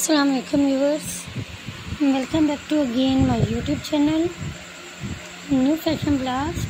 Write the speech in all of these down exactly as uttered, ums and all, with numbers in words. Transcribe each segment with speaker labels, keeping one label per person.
Speaker 1: अस्सलाम वालेकुम viewers, welcome back to again my YouTube channel new fashion blast.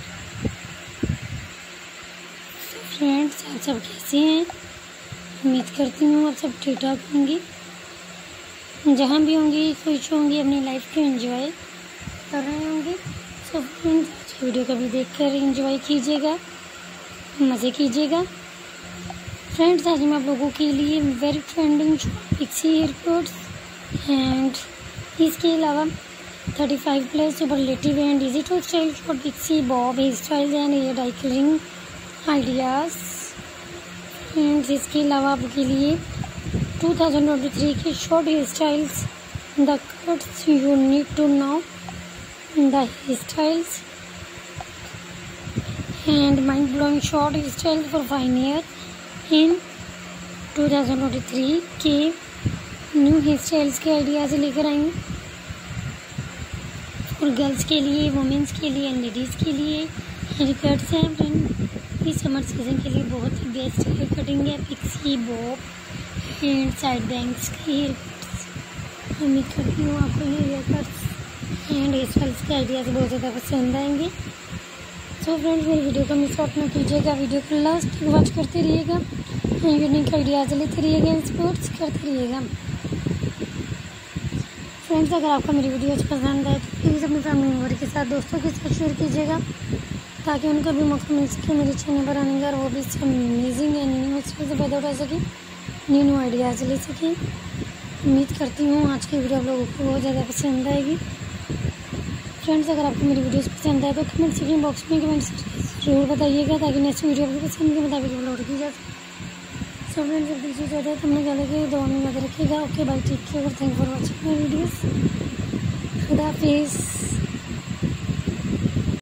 Speaker 1: Friends, आप सब कैसे हैं? उम्मीद करती हूँ आप सब ठीक ठाक होंगी। जहाँ भी होंगी खुश होंगी, अपनी लाइफ को एंजॉय कर रहे होंगे। सो फ्रेंड्स, आज वीडियो कभी देखकर एंजॉय कीजिएगा, मज़े कीजिएगा। फ्रेंड्स, आज मैं आप लोगों के लिए very trending pixie airports and इसके अलावा thirty five plus superlative and digital style short pixie bob hair styles and hair dye colouring ideas. Friends, इसके अलावा आपके लिए टू थाउजेंड ट्वेंटी थ्री के short hair styles, the cuts you need to know, the hair styles and mind blowing short hair styles for fine year in two thousand twenty three के new hair styles के ideas लेकर आई हूँ। और girls के लिए, women's के लिए एंड लेडीज़ के लिए हेयर कट्स हैं। फ्रेंड, इस समर सीजन के लिए बहुत ही बेस्ट हेयर कटिंग है pixie bob and side bangs के हेयर कट्स। उम्मीद करती हूँ आपको ये hair cuts and hair styles के आइडियाज़ बहुत ज़्यादा पसंद आएंगे। सो फ्रेंड्स, मेरी वीडियो को मिस आउट ना कीजिएगा, वीडियो को लास्ट तक वॉच करते रहिएगा, यूनिक आइडियाज़ लेते रहिएगा, इंस्पोर्ट्स करते रहिएगा। फ्रेंड्स, अगर आपको मेरी वीडियोज पसंद आए तो प्लीज़ अपनी फैमिली मेम्बर के साथ, दोस्तों के साथ शेयर कीजिएगा, ताकि उनको भी मौका मिल सके मेरे चैनल पर आने का और वो भी इससे अमेजिंग एंड न्यू से फ़ायदा उठा सकें, न्यू न्यू आइडियाज़ ले सकें। उम्मीद करती हूँ आज की वीडियो आप लोगों को बहुत ज़्यादा पसंद आएगी। फ्रेंड्स, अगर आपको मेरी वीडियोस पसंद आए तो कमेंट सेक्शन बॉक्स में कमेंट जरूर बताइएगा, ताकि नेक्स्ट वीडियो आपको पसंद के मुताबिक अपलोड की जा सके। सो फ्रेंड्स, जब दीजिए जाता है तो हमने क्या लगे दुआ में याद रखिएगा। Okay bye, take care, thank for watching my videos. खुदा हाफिज़।